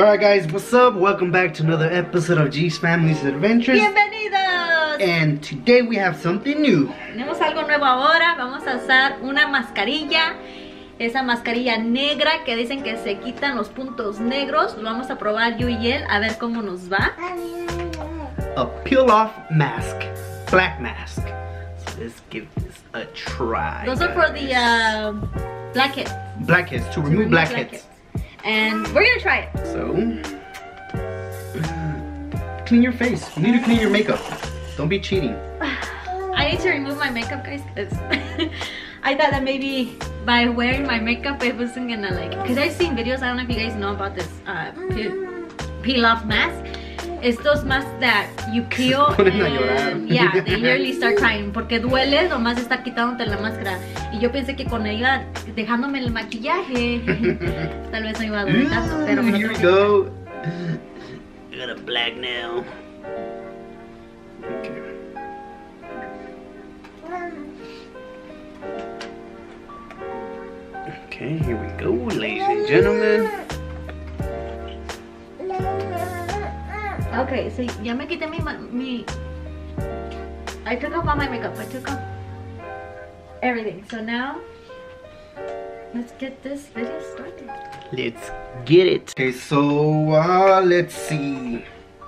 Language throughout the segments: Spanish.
Alright guys, what's up? Welcome back to another episode of G's Family's Adventures. ¡Bienvenidos! And today we have something new. Tenemos algo nuevo ahora. Vamos a usar una mascarilla. Esa mascarilla negra que dicen que se quitan los puntos negros. Lo vamos a probar yo y él a ver cómo nos va. A peel off mask. Black mask. So let's give this a try. Those are for the blackheads. Blackheads, to remove blackheads. And we're gonna try it. So, clean your face. You need to clean your makeup. Don't be cheating. I need to remove my makeup, guys, because I thought that maybe by wearing my makeup it wasn't gonna because I've seen videos, I don't know if you guys know about this peel off mask. Estos masks that you peel and yeah, they literally start crying porque duele nomás estar quitándote la máscara. Y yo pensé que con ella dejándome el maquillaje tal vez no iba a doler tanto, pero here we go. I got a black nail. Okay. Okay, here we go, ladies and gentlemen. Okay, so ya me quité mi I took off all my makeup. I took off everything. So now let's get this video started. Let's get it. Okay, so let's see.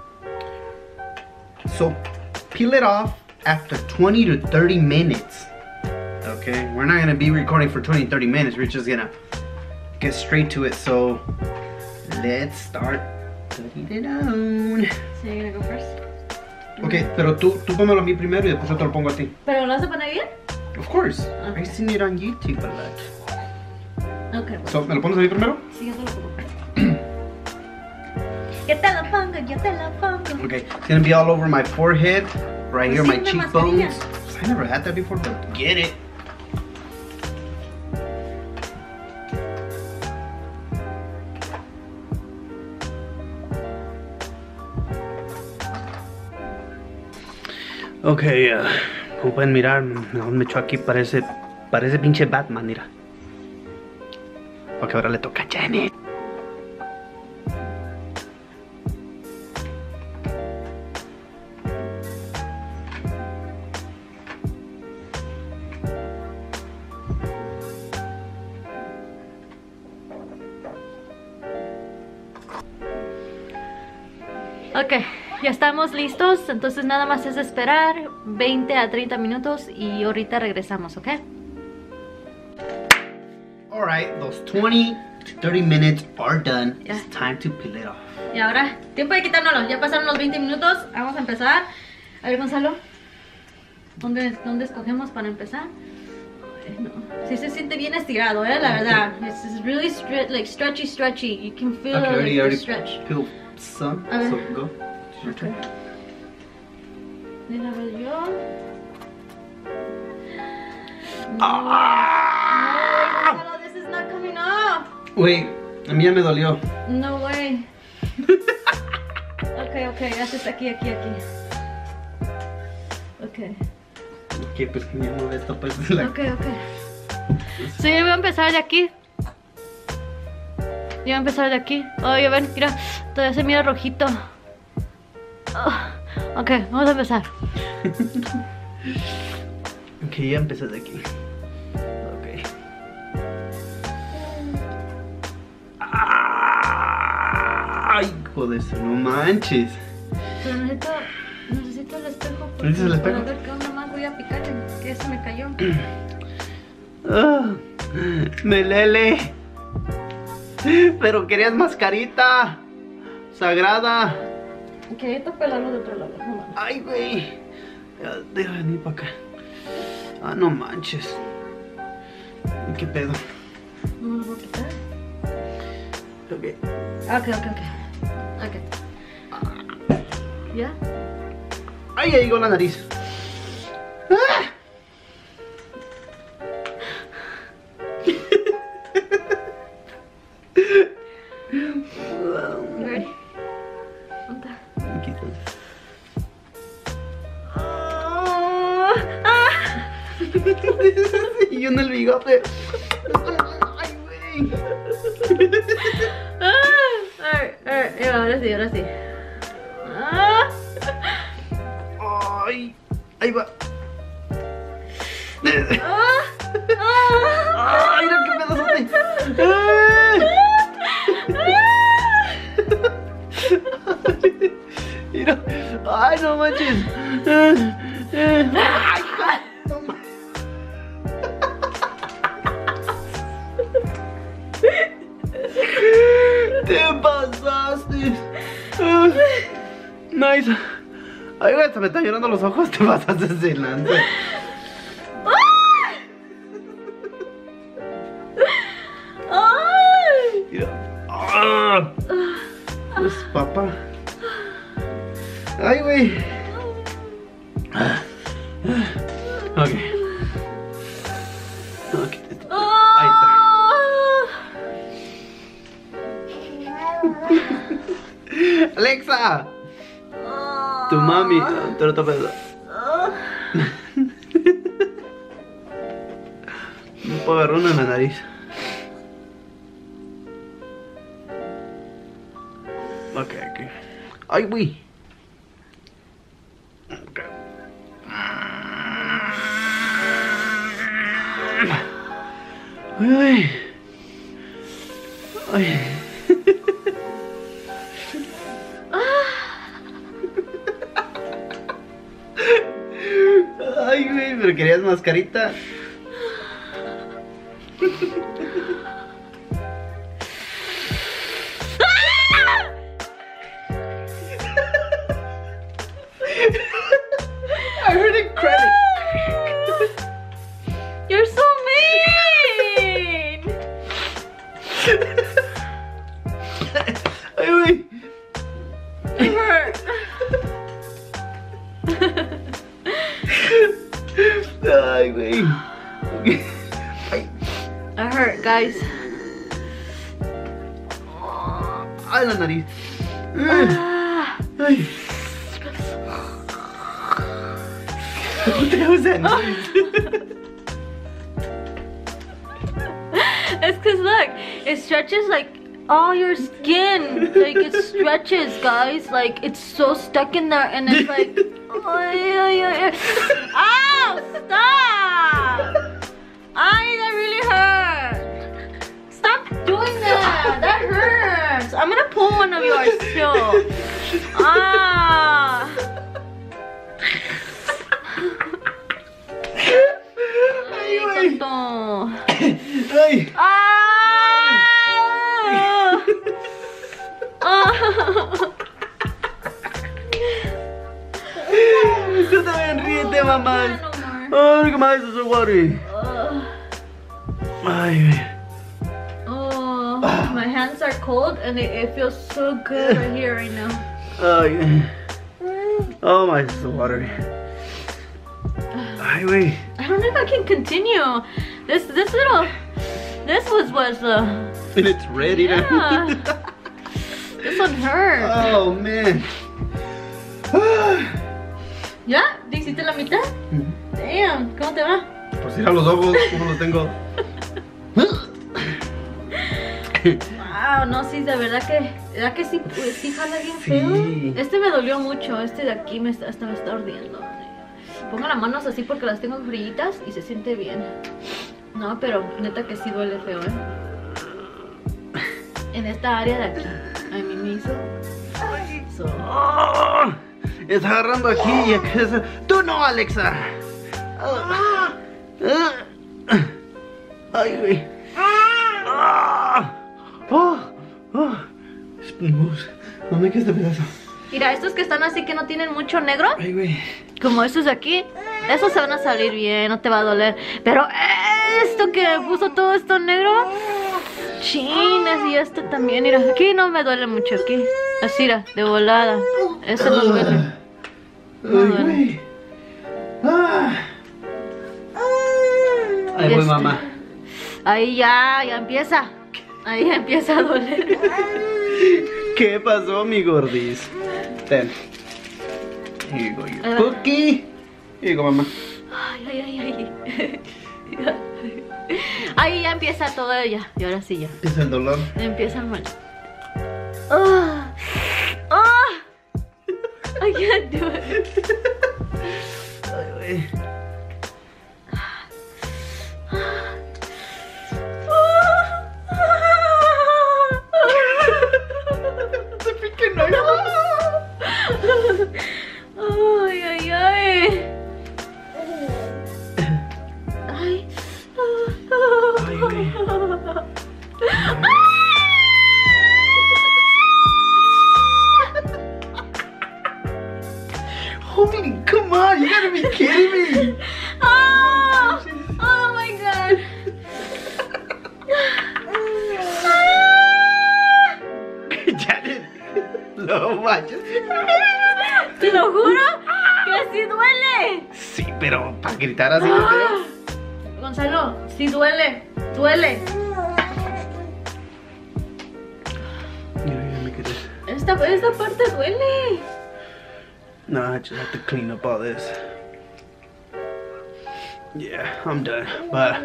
So peel it off after 20 to 30 minutes. Okay, we're not gonna be recording for 20 to 30 minutes. We're just gonna get straight to it. So let's start putting it on. So you're gonna go first? Okay, pero tú pónmelo a mí primero y después yo te lo pongo a ti. ¿Pero lo vas a poner bien? Of course. Okay. I've seen it on YouTube a lot. Okay. So, ¿me lo pones a mí primero? Sí, yo te lo pongo. Yo te lo pongo, yo te lo pongo. Okay, it's gonna be all over my forehead, right here, my una cheekbones. mascarilla. I never had that before, but get it. Okay, como pueden mirar, mejor me echó aquí, parece pinche Batman, mira. Ok, ahora le toca a Janet. Ok, ya estamos listos, entonces nada más es esperar 20 a 30 minutos y ahorita regresamos, ¿ok? Alright, those 20 to 30 minutes are done. Yeah. It's time to peel it off. Y ahora, tiempo de quitárnoslo, ya pasaron los 20 minutos, vamos a empezar. A ver, Gonzalo, ¿dónde escogemos para empezar? Ay, no. Sí se siente bien estirado, la verdad. It's really stretchy. You can feel Okay, the stretch. Peel some, A ver. so go. It's your turn. Deja ver yo. Ah! No, Gonzalo, this is not coming off. Wait, a mí ya me dolió. No way. Ok, haces aquí. Ok. Ok, pues ya mueve esto, pues. Ok. Sí, yo voy a empezar de aquí. Ay, a ver, mira, todavía se mira rojito. Oh, ok, vamos a empezar. Ok, ya empecé de aquí. Ok. Ay, hijo de eso, no manches. Pero necesito el espejo. ¿Necesitas el espejo? A ver qué onda más voy a picar, que eso me cayó. Melele. Pero querías mascarita sagrada. Ok, yo toco el lado de otro lado. No, Ay, güey. Deja venir para acá. Ah, no manches. ¿Qué pedo? no lo voy a quitar. Ok. Ok. ¿Ya? Ay, ya llegó la nariz. ¡Ah! You ready? Aquí está. Y yo en el bigote. Ay, güey. Ahora sí, ahora sí. Ah. Ay, ahí va. Ah. Ay, mira qué pedazote. Mira. Ay, no manches. Ay, no manches. Te pasaste. Nice. Ay, güey, se me están llorando los ojos. Te pasaste de lanza. Mira. Pues papá. Ay, güey. Ok. Ok. Ahí está. Alexa. Tu mami. Te lo topas. Un pogarrón en la nariz. Ok, ok. Ay, güey. Okay. Ay, ay. Ay. Ay, güey, pero querías mascarita. I heard it crack. You're so mean. Ay, güey. You hurt. Ay, güey. Okay. Ay. I hurt, guys. Ay, la nariz. Ah. Ay. What the hell was that noise? It's cause look, it stretches like all your skin. Like it stretches, guys. Like it's so stuck in there, and it's like, ow! Stop! Ay, that really hurt. Stop doing that. That hurts. I'm gonna pull one of yours too. Ah. Ay, tonto. Ay. Tú también ríete, mamá. Oh, look at my eyes are so watery. Ay, güey. Oh, my hands are cold and it feels so good right here right now. Ay. Oh, my eyes are so watery. Ay, güey. I don't know if I can continue. This was And it's red, yeah. This one hurt. Oh, man. ¿Ya? ¿Te hiciste la mitad? Damn, ¿cómo te va? Pues mira los ojos, ¿cómo los tengo? Wow, no, sí, de verdad que sí, pues, sí jala bien feo. Sí. Este me dolió mucho, este de aquí hasta me está ardiendo. Pongo las manos así porque las tengo fríitas y se siente bien. No, pero neta que sí duele feo, en esta área de aquí. A mí me hizo. So. Oh, está agarrando aquí y aquí. ¡Tú no, Alexa! Ay, güey. Mami, ¿qué es este pedazo? Mira, estos que están así que no tienen mucho negro, Ay, güey. como estos de aquí, esos se van a salir bien, no te va a doler. Pero esto que puso todo esto negro, chines, y este también, mira, aquí no me duele mucho, aquí. Así, mira, de volada. Este no duele. Ay, güey. Ahí voy, mamá. Ahí ya empieza. Ahí ya empieza a doler. ¿Qué pasó, mi gordis? Ten. Here you go, your cookie. Here you go, mamá. Ay. Ahí ya empieza todo ya. Y ahora sí ya. ¿Es el dolor? Empieza el mal. I can't do it. Ay, güey. Se pique no. Ay, ay, ay. Ay. Ay, güey. Holy, come on, you gotta be kidding me. Oh, oh my god. Janet, no manches. Te lo juro que sí duele. Sí, pero para gritar así no creo. Gonzalo, sí duele. Duele. Mira, ya me quedé. Esta parte duele. No, I just have to clean up all this. Yeah, I'm done. But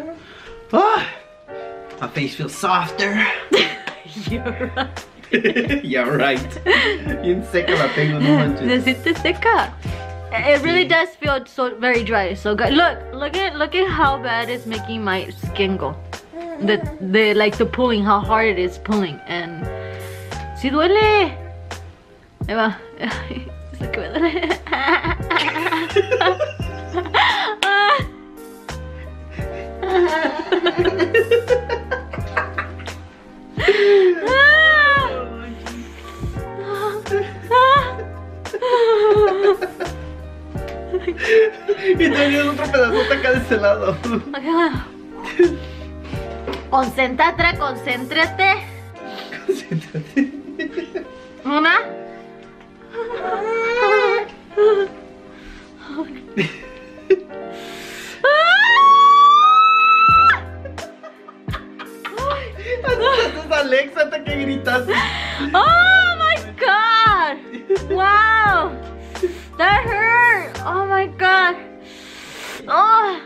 my face feels softer. You're right. Yeah, right. Bien seca la tengo, no manches. Necesita seca. It really does feel so very dry. So guys, look at how bad it's making my skin go. The pulling, how hard it is pulling, and sí duele. Ahí va. Es lo que me duele. Y tenía otro pedazote acá de este lado. Concéntrate, concéntrate. Concéntrate. Una. Entonces Alexa hasta que gritaste. Oh my god! Wow! That hurt! Oh my god! Oh!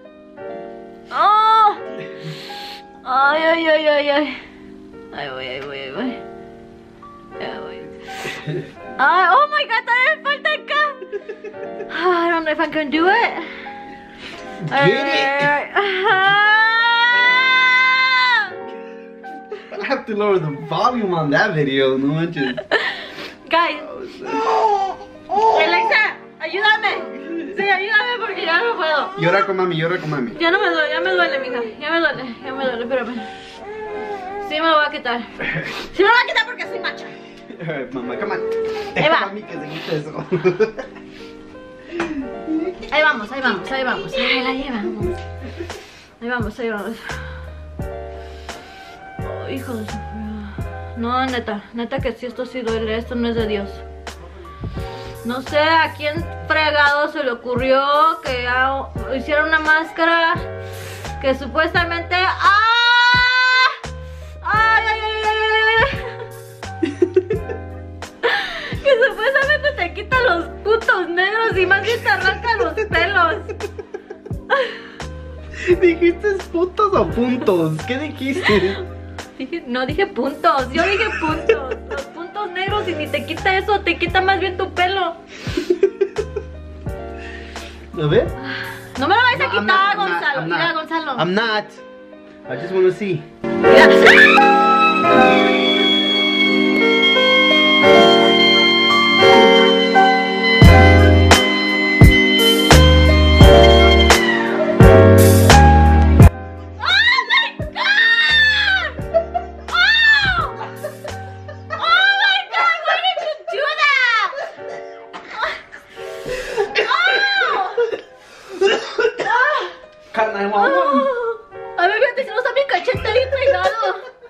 Oh! Ay, ay, ay, ay, ay. Ay, voy, ay, voy, ay, voy. Ay, voy. Ay, oh my god, todavía me falta acá. I don't know if I can do it. Get it. I have to lower the volume on that video, no manches. Guys. Alexa, ayúdame. Sí, ayúdame porque ya no puedo. Llora con mami, llora con mami. Ya no me duele, mija. Ya me duele, espérame. Sí me lo voy a quitar. Sí me lo voy a quitar porque soy macha. Mamá, come on. Ahí va. Mami, que se quite eso. Ahí vamos. Ahí vamos. Oh, hijo de su... No, neta que sí, esto sí duele. Esto no es de Dios. No sé a quién fregado se le ocurrió que hiciera una máscara que supuestamente... Que supuestamente te quita los puntos negros y más bien te arranca los pelos. ¿Dijiste puntos o puntos? ¿Qué dijiste? No dije puntos, yo dije puntos. Los puntos negros y ni te quita eso, te quita más bien tu pelo. A ver. No me lo vais a No, quitar, I'm not, Gonzalo. I'm Mira, not. Gonzalo. I'm not. I just want to see. A ver, fíjate si no está mi cachete ahí pegado.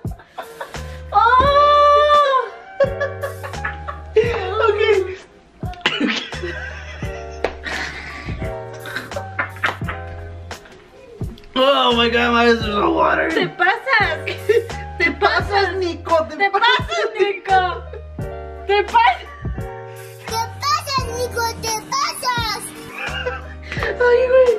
Oh my god, my eyes are so watery. Te pasas. Te pasas, Nico. Te pasas, Nico. Te pasas. ¿Qué pasa, Nico? ¿Qué pasas? Ay, güey.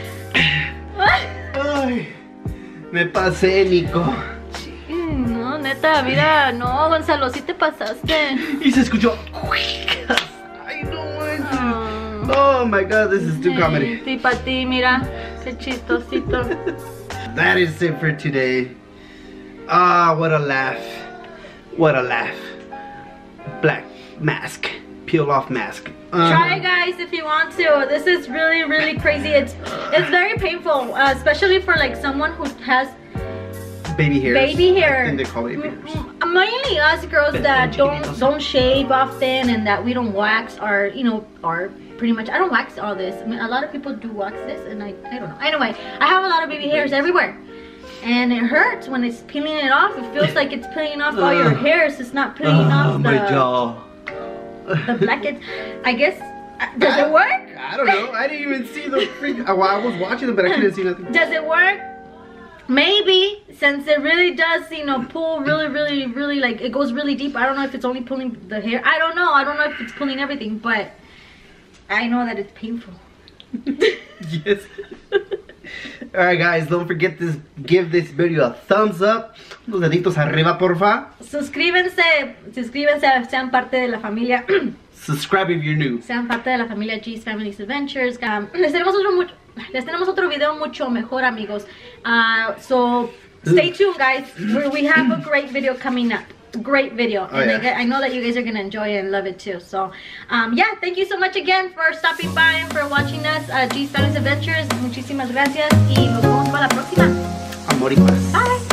Ay, me pasé, Nico. No, neta. neta, mira, no, Gonzalo, sí te pasaste. Y se escuchó. Ay, no manches. Oh my god, this is too comedy. Sí, para ti, mira, qué chistosito. That is it for today. Ah, what a laugh. What a laugh. Black mask. Peel off mask. Try it, guys, if you want to. This is really, really crazy. It's very painful, especially for like someone who has baby hairs. Baby hair. I think they call it baby hairs. Mainly us girls that don't shave often and that we don't wax or are pretty much. I don't wax all this. I mean, a lot of people do wax this, and I don't know. Anyway, I have a lot of baby hairs everywhere, and it hurts when it's peeling it off. It feels like it's peeling off all your hairs. It's not peeling off my jaw. The blackheads. I guess. Does it work? I don't know. I didn't even see the freak. Well, I was watching them, but I couldn't see nothing. Does it work? Maybe, since it really does, pull really, like, it goes really deep. I don't know if it's only pulling the hair. I don't know if it's pulling everything, but I know that it's painful. Yes. Alright guys, don't forget to give this video a thumbs up. Los deditos arriba, porfa. Suscríbanse, sean parte de la familia. Subscribe if you're new. Sean parte de la familia G's Family's Adventures. Les tenemos otro video mucho mejor, amigos. So stay tuned, guys. We have a great video coming up. Great video. And I know that you guys are gonna enjoy it and love it too. So yeah, thank you so much again for stopping by and for watching us. G's Family's Adventures. Muchísimas gracias y nos vemos para la próxima. Amor y paz. Bye.